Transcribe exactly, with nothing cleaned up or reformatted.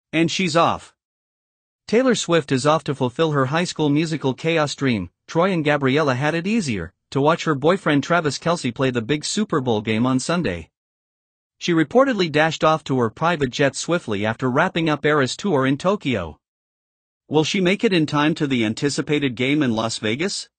And she's off. Taylor Swift is off to fulfill her High School Musical chaos dream. Troy and Gabriela had it easier to watch her boyfriend Travis Kelce play the big Super Bowl game on Sunday. She reportedly dashed off to her private jet swiftly after wrapping up Eras tour in Tokyo. Will she make it in time to the anticipated game in Las Vegas?